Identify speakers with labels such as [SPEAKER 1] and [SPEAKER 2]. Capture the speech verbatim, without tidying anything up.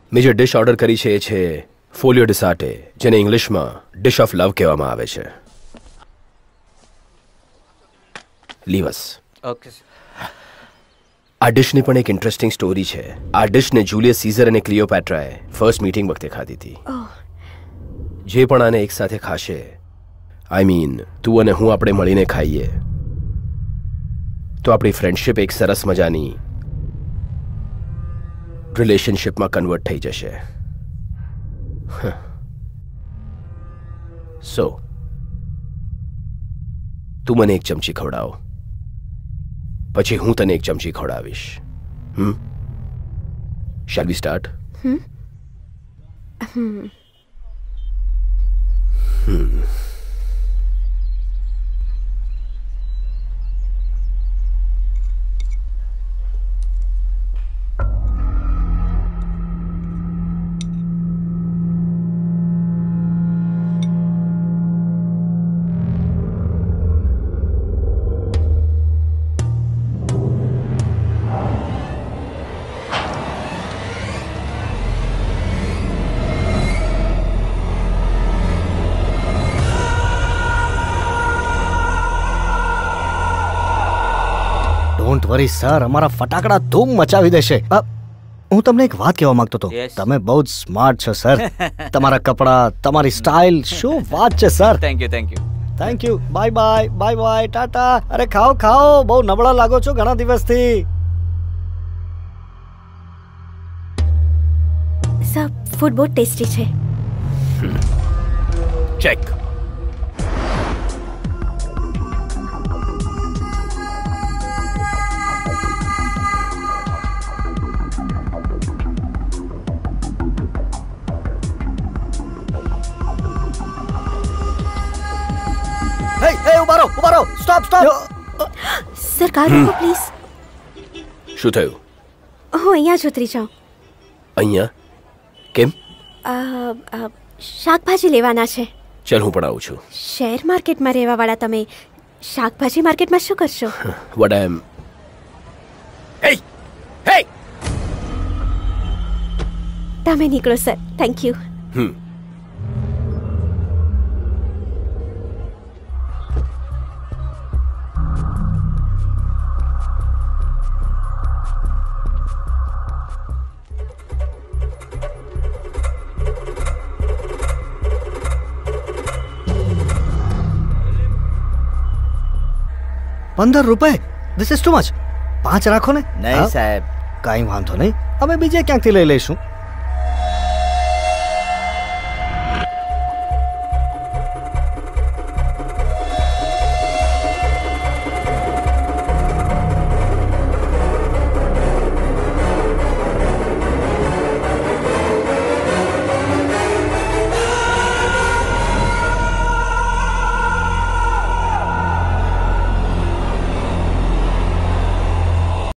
[SPEAKER 1] મેં જે dish order કરી છે એ છે ફોલિયો ડિસાટે, જેને ઇંગ્લિશમાં ડિશ ઓફ લવ કહેવામાં આવે છે. લીવસ.
[SPEAKER 2] ઓકે.
[SPEAKER 1] આ ડિશની પણ એક ઇન્ટરેસ્ટિંગ સ્ટોરી છે. આ ડિશને જુલિયસ સીઝર અને ક્લિયોપેટ્રાએ ફર્સ્ટ મીટિંગ વખતે ખાધી હતી. જે પણ આને એક સાથે ખાશે, આઈ મીન તું અને હું આપણે મળીને ખાઈએ તો આપણી ફ્રેન્ડશિપ એક સરસ મજાની રિલેશનશિપમાં કન્વર્ટ થઈ જશે. સો તું મને એક ચમચી ખવડાવ, પછી હું તને એક ચમચી ખવડાવીશ. Hmm shall we start? Hmm hmm
[SPEAKER 3] don't worry sir, અમારા ફટાકડા ધૂમ મચાવી દેશે. હું તમને એક વાત કહેવા માંગતો હતો. તમે બહુ જ સ્માર્ટ છો સર. તમારા કપડાં, તમારી સ્ટાઇલ, શું વાત છે sir.
[SPEAKER 2] Thank you thank you
[SPEAKER 3] thank you. Bye bye bye bye tata. અરે ખાઓ ખાઓ, બહુ નબળા લાગો છો ઘણા દિવસથી.
[SPEAKER 4] સર, ફૂડ બહુ ટેસ્ટી છે.
[SPEAKER 1] ચેક.
[SPEAKER 3] Hey, hey, ઉભા રહો, ઉભા રહો. Stop, stop.
[SPEAKER 4] સર, કાર રોકો પ્લીઝ.
[SPEAKER 1] શું થયું?
[SPEAKER 4] હું અહીંયા જ ઉતરી જાઉં.
[SPEAKER 1] અહીંયા? કેમ?
[SPEAKER 4] શાકભાજી લેવાના છે.
[SPEAKER 1] ચાલ, હું પણ આવું છું.
[SPEAKER 4] શેર માર્કેટમાં રહેવાવાળા તમે શાકભાજી માર્કેટમાં શું કરશો?
[SPEAKER 1] What I am... Hey! Hey!
[SPEAKER 4] તમે નીકળો સર. Thank you.
[SPEAKER 1] હમ
[SPEAKER 3] પંદર રૂપિયા? This is too much. પાંચ રાખો ને.
[SPEAKER 2] નહીં સાહેબ,
[SPEAKER 3] કાંઈ વાંધો નહીં, અમે બીજે ક્યાંકથી લઈ લઈશું.